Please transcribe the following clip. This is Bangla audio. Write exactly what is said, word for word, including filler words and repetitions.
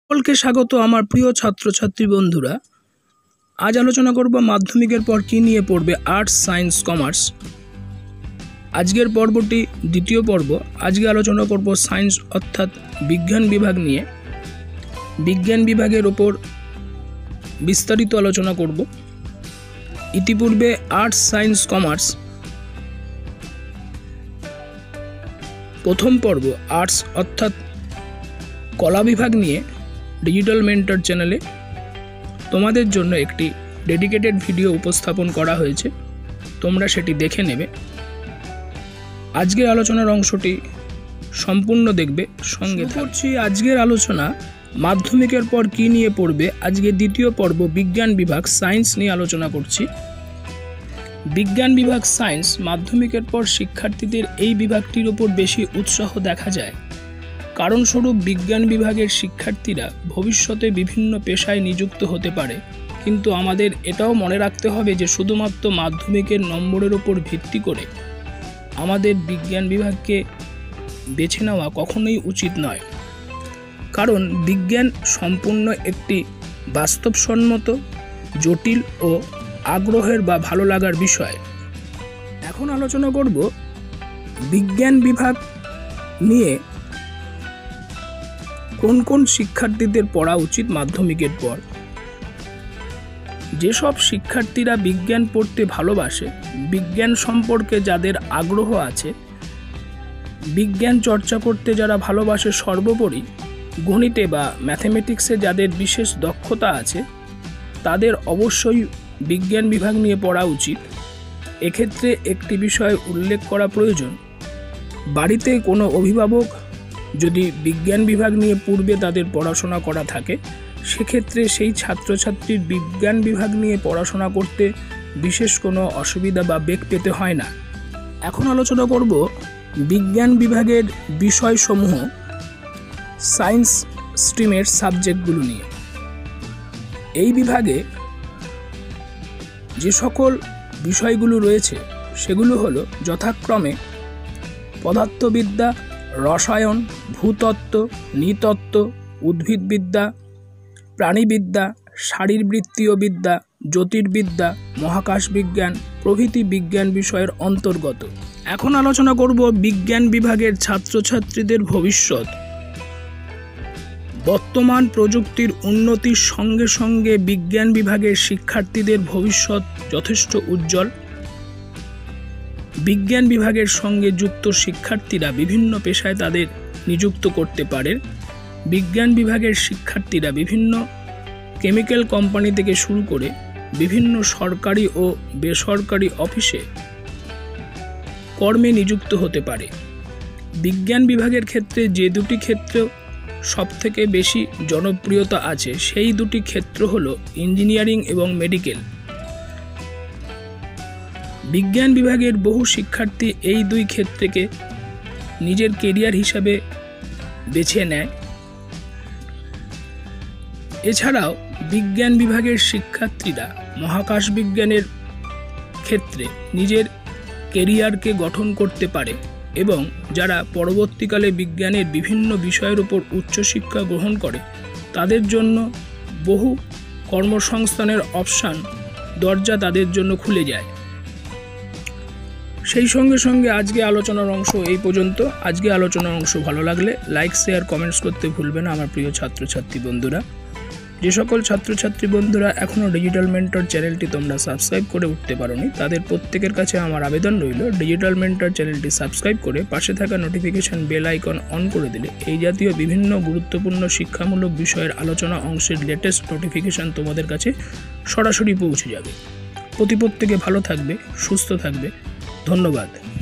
সকলকে স্বাগত আমার প্রিয় ছাত্রছাত্রী বন্ধুরা। আজ আলোচনা করব মাধ্যমিকের পর কি নিয়ে পড়বে আর্টস, সায়েন্স, কমার্স। আজকের পর্বটি দ্বিতীয় পর্ব। আজকে আলোচনা করব সায়েন্স অর্থাৎ বিজ্ঞান বিভাগ নিয়ে। বিজ্ঞান বিভাগের ওপর বিস্তারিত আলোচনা করব। ইতিপূর্বে আর্টস, সায়েন্স, কমার্স প্রথম পর্ব আর্টস অর্থাৎ কলা বিভাগ নিয়ে ডিজিটাল মেন্টর চ্যানেলে তোমাদের জন্য একটি ডেডিকেটেড ভিডিও উপস্থাপন করা হয়েছে, তোমরা সেটি দেখে নেবে। আজকের আলোচনার অংশটি সম্পূর্ণ দেখবে, সঙ্গে থাকছি। আজকের আলোচনা মাধ্যমিকের পর কি নিয়ে পড়বে। আজকে দ্বিতীয় পর্ব বিজ্ঞান বিভাগ সায়েন্স নিয়ে আলোচনা করছি। বিজ্ঞান বিভাগ সায়েন্স মাধ্যমিকের পর শিক্ষার্থীদের এই বিভাগটির উপর বেশি উৎসাহ দেখা যায়। কারণস্বরূপ বিজ্ঞান বিভাগের শিক্ষার্থীরা ভবিষ্যতে বিভিন্ন পেশায় নিযুক্ত হতে পারে, কিন্তু আমাদের এটাও মনে রাখতে হবে যে শুধুমাত্র মাধ্যমিকের নম্বরের উপর ভিত্তি করে আমাদের বিজ্ঞান বিভাগকে বেছে নেওয়া কখনোই উচিত নয়। কারণ বিজ্ঞান সম্পূর্ণ একটি বাস্তবসম্মত, জটিল ও আগ্রহের বা ভালো লাগার বিষয়। এখন আলোচনা করব বিজ্ঞান বিভাগ নিয়ে কোন কোন শিক্ষার্থীদের পড়া উচিত মাধ্যমিকের পর। যেসব শিক্ষার্থীরা বিজ্ঞান পড়তে ভালোবাসে, বিজ্ঞান সম্পর্কে যাদের আগ্রহ আছে, বিজ্ঞান চর্চা করতে যারা ভালোবাসে, সর্বোপরি গণিতে বা ম্যাথমেটিক্সে যাদের বিশেষ দক্ষতা আছে, তাদের অবশ্যই বিজ্ঞান বিভাগ নিয়ে পড়া উচিত। এক্ষেত্রে একটি বিষয় উল্লেখ করা প্রয়োজন। বাড়িতে কোনো অভিভাবক যদি বিজ্ঞান বিভাগ নিয়ে পূর্বে তাদের পড়াশোনা করা থাকে, সেক্ষেত্রে সেই ছাত্রছাত্রীর বিজ্ঞান বিভাগ নিয়ে পড়াশোনা করতে বিশেষ কোনো অসুবিধা বা বেগ পেতে হয় না। এখন আলোচনা করব বিজ্ঞান বিভাগের বিষয়সমূহ, সায়েন্স স্ট্রিমের সাবজেক্টগুলো নিয়ে। এই বিভাগে যে সকল বিষয়গুলো রয়েছে সেগুলো হলো যথাক্রমে পদার্থবিদ্যা, রসায়ন, ভূতত্ত্ব, নৃতত্ত্ব, উদ্ভিদবিদ্যা, প্রাণীবিদ্যা, শারীরবৃত্তীয় বিদ্যা, জ্যোতির্বিদ্যা, মহাকাশ বিজ্ঞান প্রভৃতি বিজ্ঞান বিষয়ের অন্তর্গত। এখন আলোচনা করব বিজ্ঞান বিভাগের ছাত্রছাত্রীদের ভবিষ্যৎ। বর্তমান প্রযুক্তির উন্নতির সঙ্গে সঙ্গে বিজ্ঞান বিভাগের শিক্ষার্থীদের ভবিষ্যৎ যথেষ্ট উজ্জ্বল। বিজ্ঞান বিভাগের সঙ্গে যুক্ত শিক্ষার্থীরা বিভিন্ন পেশায় তাদের নিযুক্ত করতে পারে। বিজ্ঞান বিভাগের শিক্ষার্থীরা বিভিন্ন কেমিক্যাল কোম্পানি থেকে শুরু করে বিভিন্ন সরকারি ও বেসরকারি অফিসে কর্মে নিযুক্ত হতে পারে। বিজ্ঞান বিভাগের ক্ষেত্রে যে দুটি ক্ষেত্র সবথেকে বেশি জনপ্রিয়তা আছে, সেই দুটি ক্ষেত্র হলো ইঞ্জিনিয়ারিং এবং মেডিকেল। বিজ্ঞান বিভাগের বহু শিক্ষার্থী এই দুই ক্ষেত্রকে নিজের কেরিয়ার হিসাবে বেছে নেয়। এছাড়াও বিজ্ঞান বিভাগের শিক্ষার্থীরা মহাকাশ বিজ্ঞানের ক্ষেত্রে নিজের কেরিয়ারকে গঠন করতে পারে এবং যারা পরবর্তীকালে বিজ্ঞানের বিভিন্ন বিষয়ের উপর উচ্চশিক্ষা গ্রহণ করে, তাদের জন্য বহু কর্মসংস্থানের অপশান, দরজা তাদের জন্য খুলে যায়। সেই সঙ্গে সঙ্গে আজকে আলোচনার অংশ এই পর্যন্ত। আজকে আলোচনার অংশ ভালো লাগলে লাইক, শেয়ার, কমেন্টস করতে ভুলবে না আমার প্রিয় ছাত্রছাত্রী বন্ধুরা। যে সকল ছাত্রছাত্রী বন্ধুরা এখনও ডিজিটাল মেন্টর চ্যানেলটি তোমরা সাবস্ক্রাইব করে উঠতে পারোনি, তাদের প্রত্যেকের কাছে আমার আবেদন রইল ডিজিটাল মেন্টর চ্যানেলটি সাবস্ক্রাইব করে পাশে থাকা নোটিফিকেশন বেল আইকন অন করে দিলে এই জাতীয় বিভিন্ন গুরুত্বপূর্ণ শিক্ষামূলক বিষয়ের আলোচনা অংশের লেটেস্ট নোটিফিকেশন তোমাদের কাছে সরাসরি পৌঁছে যাবে। প্রতি প্রত্যেকে ভালো থাকবে, সুস্থ থাকবে। ধন্যবাদ।